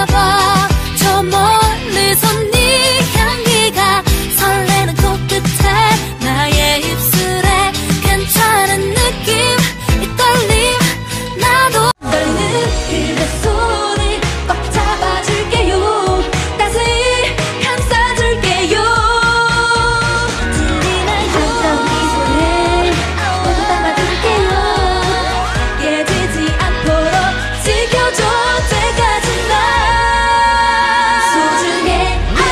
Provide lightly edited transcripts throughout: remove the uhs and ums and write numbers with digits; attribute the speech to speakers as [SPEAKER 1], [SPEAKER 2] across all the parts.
[SPEAKER 1] 있나 봐. 저 멀리서 네 향기가 설레는 코끝에 나의 입술에 괜찮은 느낌 이 떨림 나도 떨리는 그대 손을 꽉 잡아줄게요. 따스히 감싸줄게요. 들리나요? 아름다운 미소를 모두 담아둘게요. 깨지지 않도록 지켜줘. 때까지 날 소중해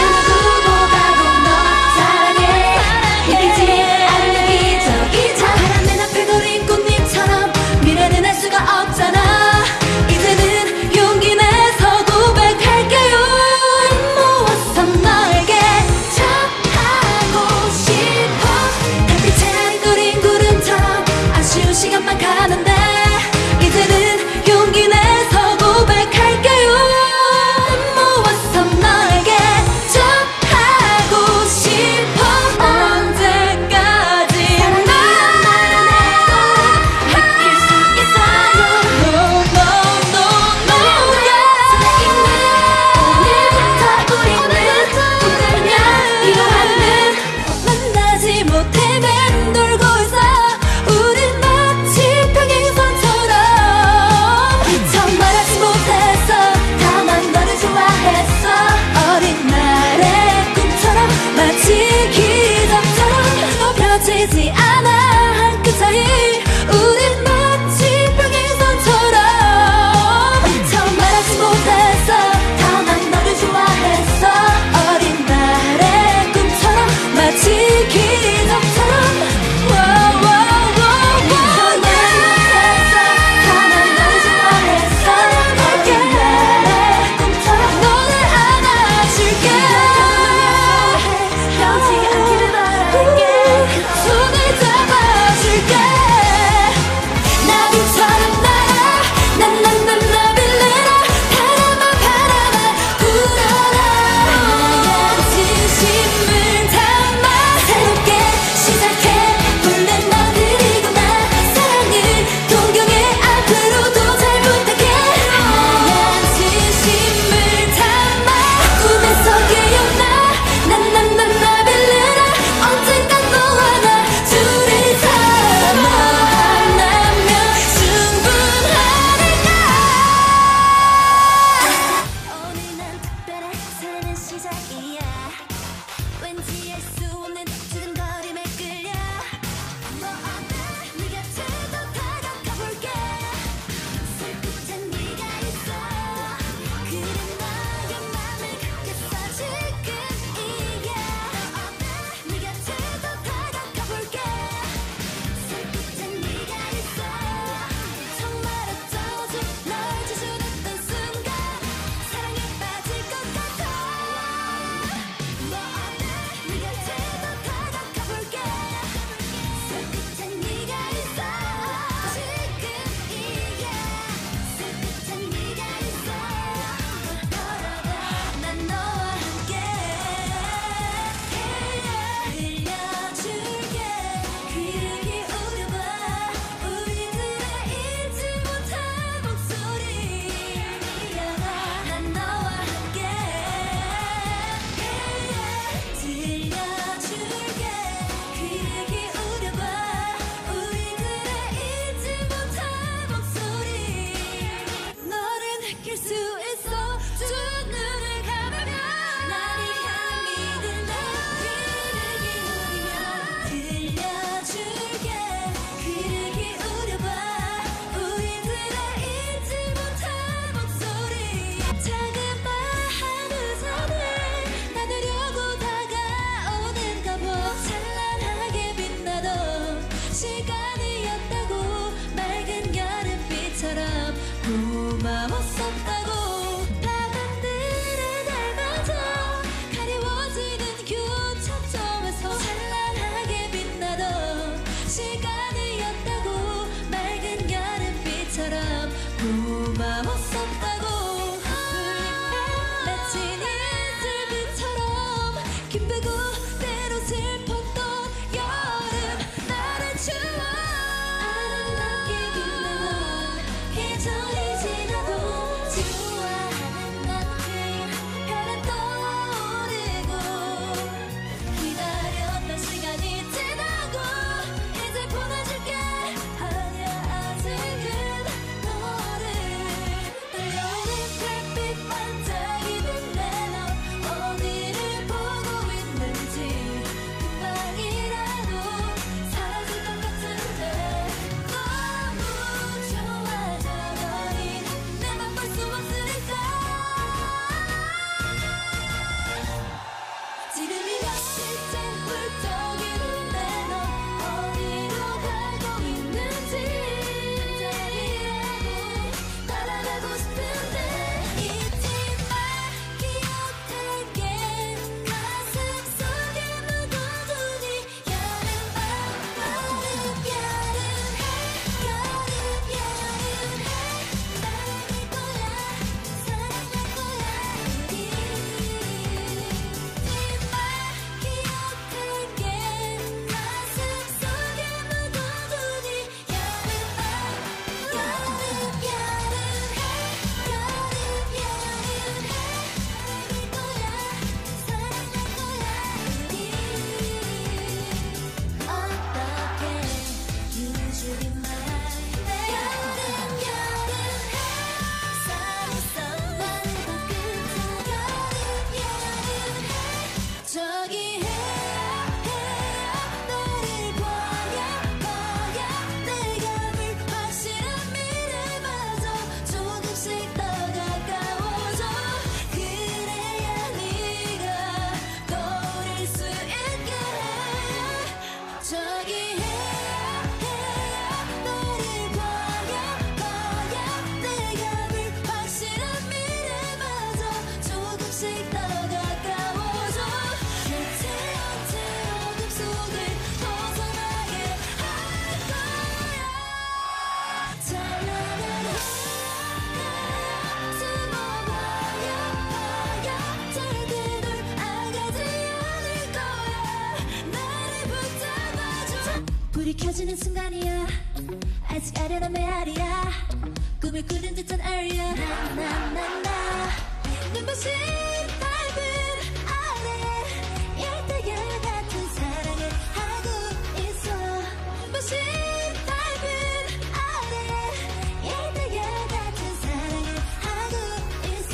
[SPEAKER 1] 펼쳐지는 순간이야 아직 아련한 메아리야 꿈을 꾸는 듯한 earlier 나나나나 눈부신 달빛 아래 열대야 같은 사랑을 하고 있어 눈부신 달빛 아래 열대야 같은 사랑을 하고 있어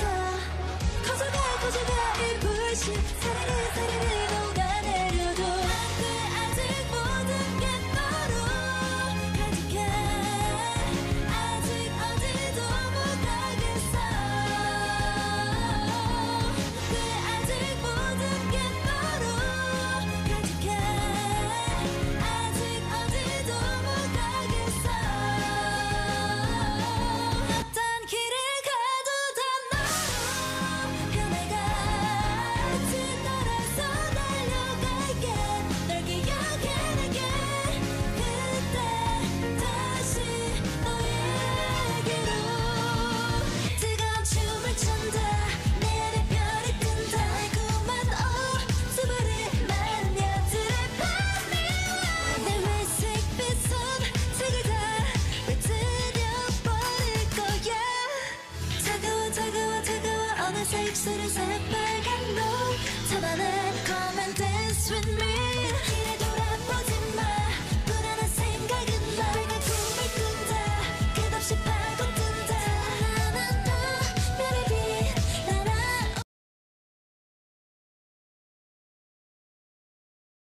[SPEAKER 1] 커져가 이 불신 사랑을 녹아내려도 아직 모든 게 너로 가득해 아직 어디도 못 가겠어 아직 모든 게 너로 가득해 아직 어디도 못 가겠어 어떤 길을 가도 다 너로 변해가지 따라서 달려갈게 널 기억해 내게 그때 다시 너에게로 뜨거운 춤을 춘다 내 안에 별이 뜬다 달콤한 수부리 마녀들의 밤이 내 회색빛 손색을 다 흩어버릴 거야 차가워 어느새 입술은 새빨간 너 더 많은 Come and dance with me